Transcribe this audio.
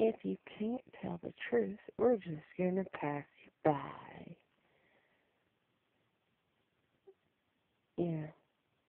If you can't tell the truth, we're just going to pass you by. Yeah.